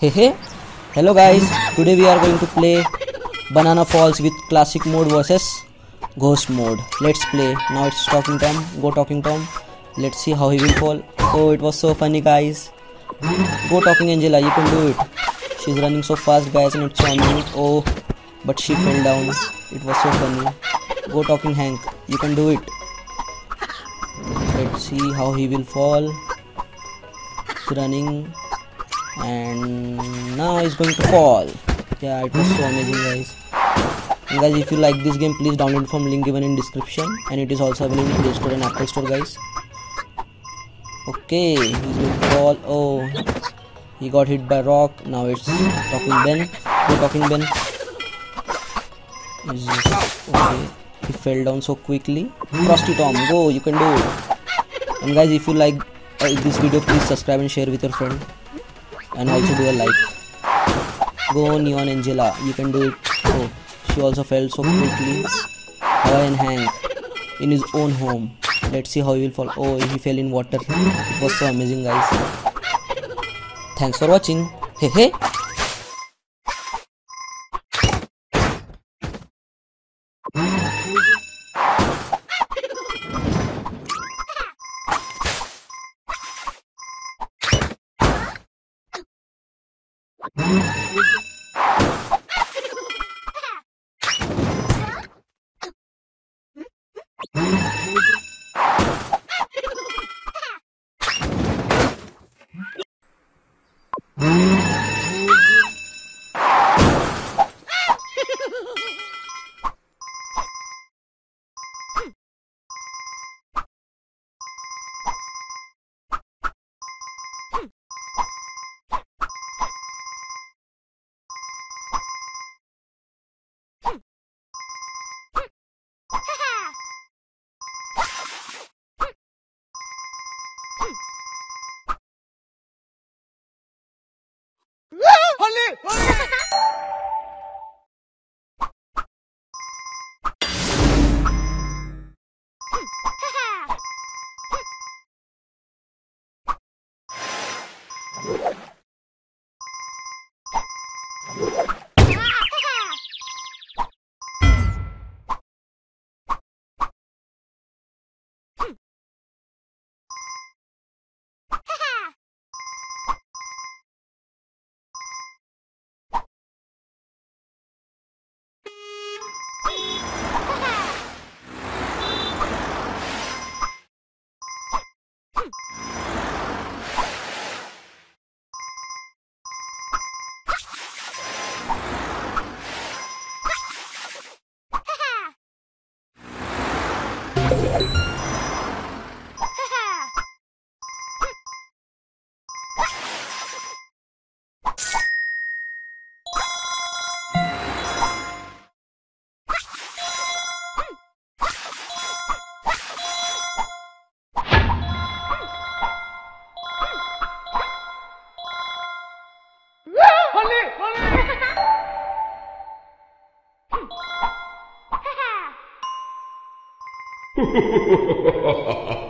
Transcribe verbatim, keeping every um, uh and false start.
Hey hey, hello guys, today we are going to play Banana Falls with classic mode versus ghost mode. Let's play. Now it's Talking Tom. Go Talking Tom. Let's see how he will fall. Oh, it was so funny guys. Go Talking Angela, you can do it. She's running so fast guys and it's so annoying. Oh, but she fell down. It was so funny. Go Talking Hank, you can do it. Let's see how he will fall. He's running. And now he's going to fall. Yeah, it was so amazing guys. And guys, if you like this game, please download it from link given in description, and it is also available in Play Store and Apple Store guys. Okay, he's going to fall. Oh, he got hit by rock. Now it's Talking Ben. Go Talking Ben. He's just, okay, he fell down so quickly. Frosty Tom, go, you can do it. And guys, if you like uh, this video, please subscribe and share with your friend. And also do a like. Go Neon Angela, you can do it. Oh, she also fell so quickly. Hawaiian Hank in his own home. Let's see how he will fall. Oh, he fell in water. It was so amazing guys. Thanks for watching. Hey hey. Ha ha ha ha ha!